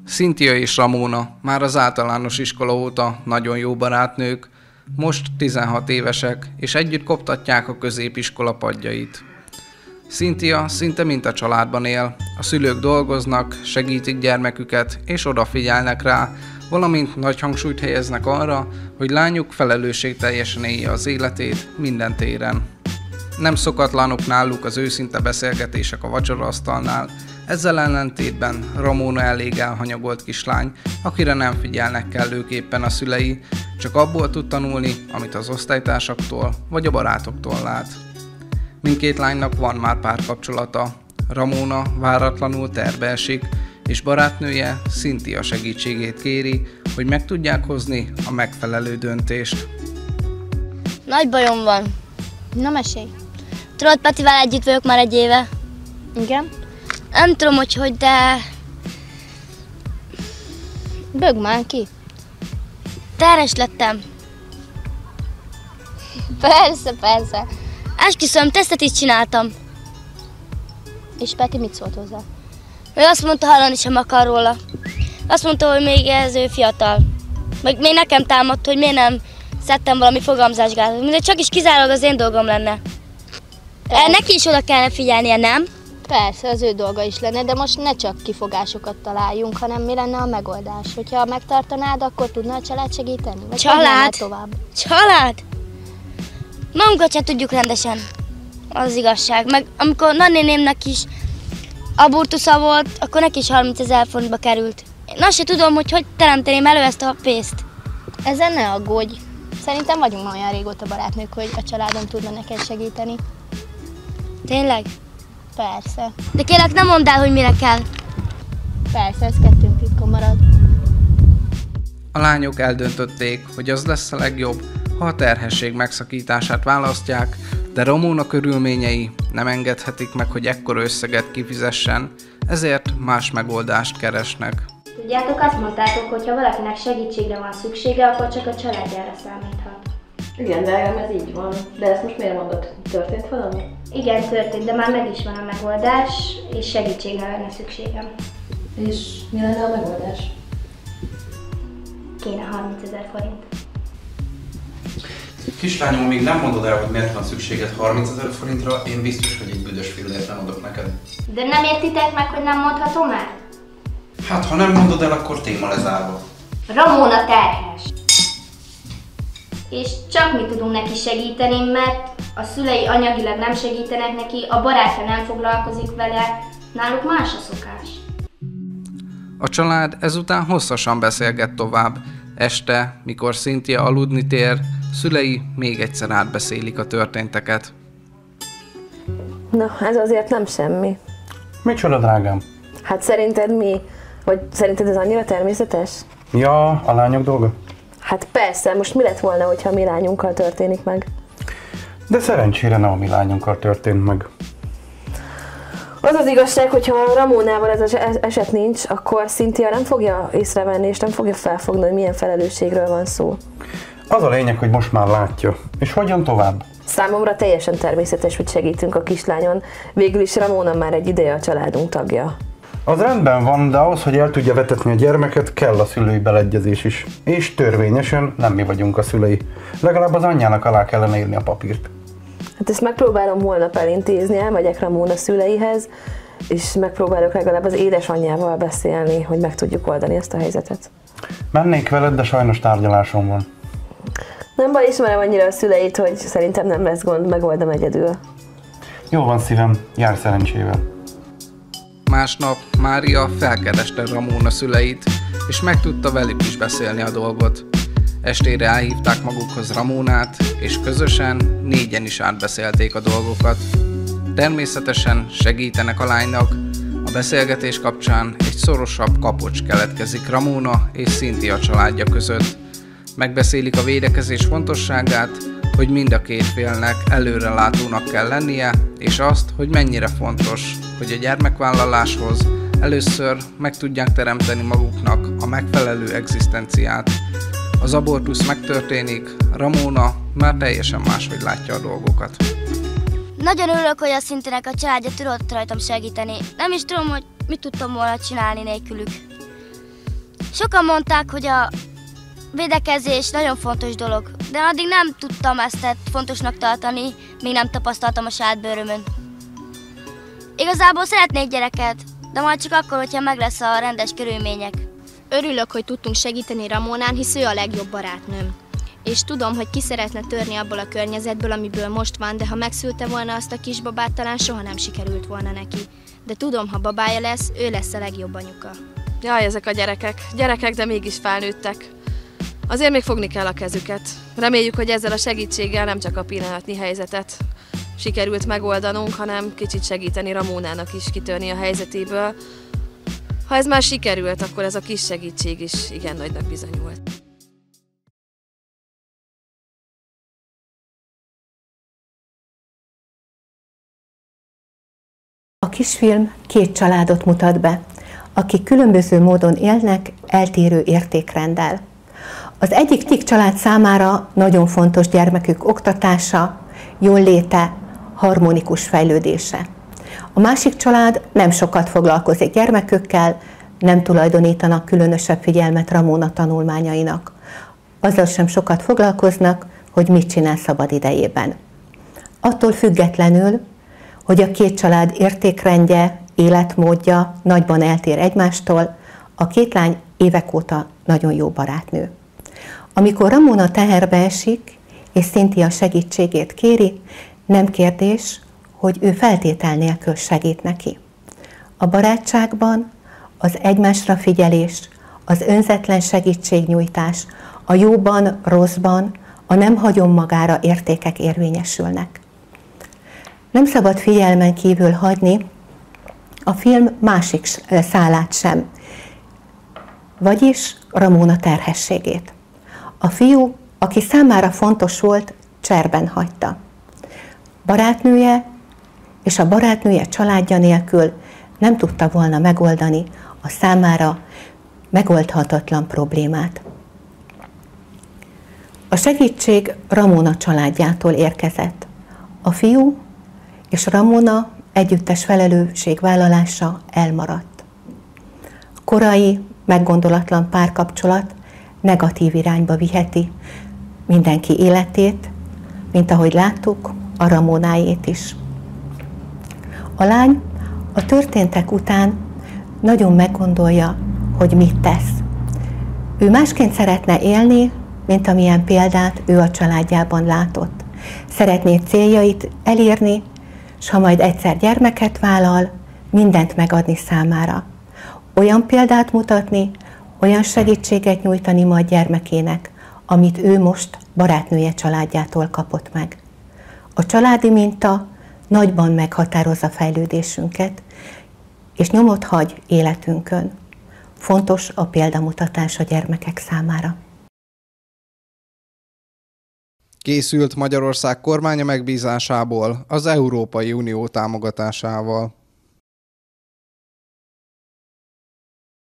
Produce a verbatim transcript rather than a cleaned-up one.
Cynthia és Ramona már az általános iskola óta nagyon jó barátnők, most tizenhat évesek, és együtt koptatják a középiskola padjait. Cynthia szinte mint a családban él, a szülők dolgoznak, segítik gyermeküket és odafigyelnek rá, valamint nagy hangsúlyt helyeznek arra, hogy lányuk felelősségteljesen élje az életét minden téren. Nem szokatlanok náluk az őszinte beszélgetések a vacsoraasztalnál, ezzel ellentétben Ramona elég elhanyagolt kislány, akire nem figyelnek kellőképpen a szülei, csak abból tud tanulni, amit az osztálytársaktól vagy a barátoktól lát. Mindkét lánynak van már párkapcsolata, Ramona váratlanul tervbe esik, és barátnője Cynthia segítségét kéri, hogy meg tudják hozni a megfelelő döntést. Nagy bajom van. Na mesélj. Tudod, Petivel együtt vagyok már egy éve. Igen? Nem tudom, hogy hogy, de... Bögd már ki. terhes lettem. Persze, persze. Esküszöm, tesztet is csináltam. És Peti mit szólt hozzá? Ő azt mondta, hallani sem akar róla. Azt mondta, hogy még ez ő fiatal. Meg még nekem támadt, hogy miért nem szedtem valami fogamzásgátot. Mindegy, csak is kizárólag az én dolgom lenne. E, neki is oda kellene figyelnie, nem? Persze, az ő dolga is lenne, de most ne csak kifogásokat találjunk, hanem mi lenne a megoldás? Hogyha megtartanád, akkor tudna a család segíteni? Vagy Család? Tovább? Család? Magunkat sem tudjuk rendesen. Az, az igazság. Meg amikor nagynénémnek is abortusza volt, akkor neki is harmincezer forintba került. Én azt sem tudom, hogy hogy teremteném elő ezt a pénzt. Ezen ne aggódj. Szerintem vagyunk már olyan régóta barátnők, hogy a családom tudna neked segíteni. Tényleg? Persze. De kérlek, nem mondd el, hogy mire kell. Persze, ez kettőnk titka marad. A lányok eldöntötték, hogy az lesz a legjobb, ha a terhesség megszakítását választják, de Ramona körülményei nem engedhetik meg, hogy ekkora összeget kifizessen, ezért más megoldást keresnek. Tudjátok, azt mondtátok, hogy ha valakinek segítségre van szüksége, akkor csak a családjára számíthat. Igen, de ez így van. De ezt most miért mondod? Történt valami? Igen, történt, de már meg is van a megoldás, és segítségre lenne szükségem. És mi lenne a megoldás? Kéne harmincezer forint. Kislányom, még nem mondod el, hogy miért van szükséged harmincezer forintra, én biztos, hogy egy büdös fillért nem adok neked. De nem értitek meg, hogy nem mondhatom el? Hát, ha nem mondod el, akkor téma lezárva. Ramona terhes. És csak mi tudunk neki segíteni, mert a szülei anyagilag nem segítenek neki, a barátja nem foglalkozik vele, náluk más a szokás. A család ezután hosszasan beszélget tovább. Este, mikor Cynthia aludni tér, szülei még egyszer átbeszélik a történteket. Na, ez azért nem semmi. Micsoda, drágám? Hát szerinted mi? Vagy szerinted ez annyira természetes? Ja, a lányok dolga? Hát persze, most mi lett volna, hogyha a mi lányunkkal történik meg? De szerencsére nem a mi lányunkkal történt meg. Az az igazság, hogyha Ramonával ez az eset nincs, akkor Cynthia nem fogja észrevenni, és nem fogja felfogni, hogy milyen felelősségről van szó. Az a lényeg, hogy most már látja. És hogyan tovább? Számomra teljesen természetes, hogy segítünk a kislányon. Végül is Ramona már egy ideje a családunk tagja. Az rendben van, de ahhoz, hogy el tudja vetetni a gyermeket, kell a szülői beleegyezés is. És törvényesen nem mi vagyunk a szülei. Legalább az anyjának alá kellene írni a papírt. Hát ezt megpróbálom holnap elintézni, elmegyek Ramona szüleihez, és megpróbálok legalább az édesanyjával beszélni, hogy meg tudjuk oldani ezt a helyzetet. Mennék veled, de sajnos tárgyalásom van. Nem baj, ismerem annyira a szüleit, hogy szerintem nem lesz gond, megoldom egyedül. Jó van szívem, jár szerencsével. Másnap Mária felkereste Ramona szüleit, és meg tudta velük is beszélni a dolgot. Estére elhívták magukhoz Ramonát, és közösen négyen is átbeszélték a dolgokat. Természetesen segítenek a lánynak, a beszélgetés kapcsán egy szorosabb kapocs keletkezik Ramona és Cynthia családja között. Megbeszélik a védekezés fontosságát, hogy mind a két félnek előrelátónak kell lennie, és azt, hogy mennyire fontos, hogy a gyermekvállaláshoz először meg tudják teremteni maguknak a megfelelő egzisztenciát. Az abortusz megtörténik, Ramona már teljesen máshogy látja a dolgokat. Nagyon örülök, hogy a Cynthiának a családja tudott rajtam segíteni. Nem is tudom, hogy mit tudtam volna csinálni nélkülük. Sokan mondták, hogy a védekezés nagyon fontos dolog, de addig nem tudtam ezt fontosnak tartani, még nem tapasztaltam a saját bőrömön. Igazából szeretnék gyereket, de majd csak akkor, hogyha meg lesz a rendes körülmények. Örülök, hogy tudtunk segíteni Ramonán, hisz ő a legjobb barátnőm. És tudom, hogy ki szeretne törni abból a környezetből, amiből most van, de ha megszülte volna azt a kisbabát, talán soha nem sikerült volna neki. De tudom, ha babája lesz, ő lesz a legjobb anyuka. Jaj, ezek a gyerekek. Gyerekek, de mégis felnőttek. Azért még fogni kell a kezüket. Reméljük, hogy ezzel a segítséggel nem csak a pillanatnyi helyzetet sikerült megoldanunk, hanem kicsit segíteni Ramonának is kitörni a helyzetéből. Ha ez már sikerült, akkor ez a kis segítség is igen nagynak bizonyult. A kisfilm két családot mutat be, akik különböző módon élnek, eltérő értékrenddel. Az egyik tik család számára nagyon fontos gyermekük oktatása, jóléte, harmonikus fejlődése. A másik család nem sokat foglalkozik gyermekükkel, nem tulajdonítanak különösebb figyelmet Ramona tanulmányainak. Azzal sem sokat foglalkoznak, hogy mit csinál szabad idejében. Attól függetlenül, hogy a két család értékrendje, életmódja nagyban eltér egymástól, a két lány évek óta nagyon jó barátnő. Amikor Ramona teherbe esik, és Cynthia segítségét kéri, nem kérdés, hogy ő feltétel nélkül segít neki. A barátságban az egymásra figyelés, az önzetlen segítségnyújtás, a jóban, rosszban, a nem hagyom magára értékek érvényesülnek. Nem szabad figyelmen kívül hagyni a film másik szálát sem, vagyis Ramona terhességét. A fiú, aki számára fontos volt, cserben hagyta. Barátnője és a barátnője családja nélkül nem tudta volna megoldani a számára megoldhatatlan problémát. A segítség Ramona családjától érkezett. A fiú és Ramona együttes felelősségvállalása elmaradt. A korai, meggondolatlan párkapcsolat negatív irányba viheti mindenki életét, mint ahogy láttuk, a Ramonáét is. A lány a történtek után nagyon meggondolja, hogy mit tesz. Ő másként szeretne élni, mint amilyen példát ő a családjában látott. Szeretné céljait elérni, és ha majd egyszer gyermeket vállal, mindent megadni számára. Olyan példát mutatni, olyan segítséget nyújtani majd gyermekének, amit ő most barátnője családjától kapott meg. A családi minta nagyban meghatározza fejlődésünket, és nyomot hagy életünkön. Fontos a példamutatás a gyermekek számára. Készült Magyarország kormánya megbízásából az Európai Unió támogatásával.